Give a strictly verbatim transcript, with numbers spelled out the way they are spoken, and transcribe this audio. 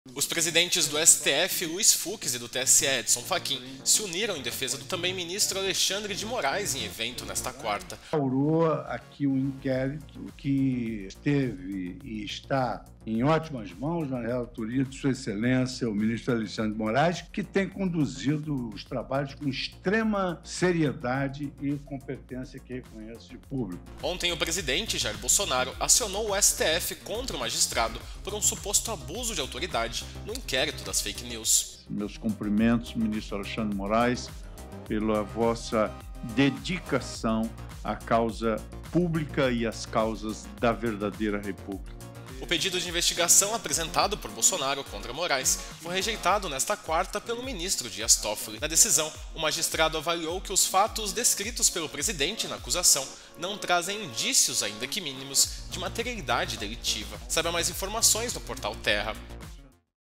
Os presidentes do S T F, Luiz Fux, e do T S E, Edson Fachin, se uniram em defesa do também ministro Alexandre de Moraes em evento nesta quarta. Instaurou aqui um inquérito que esteve e está em ótimas mãos na relatoria de Sua Excelência, o ministro Alexandre de Moraes, que tem conduzido os trabalhos com extrema seriedade e competência que reconhece de público. Ontem, o presidente Jair Bolsonaro acionou o S T F contra o magistrado por um suposto abuso de autoridade no inquérito das fake news. Meus cumprimentos, ministro Alexandre de Moraes, pela vossa dedicação à causa pública e às causas da verdadeira república. O pedido de investigação apresentado por Bolsonaro contra Moraes foi rejeitado nesta quarta pelo ministro Dias Toffoli. Na decisão, o magistrado avaliou que os fatos descritos pelo presidente na acusação não trazem indícios, ainda que mínimos, de materialidade delitiva. Saiba mais informações no portal Terra.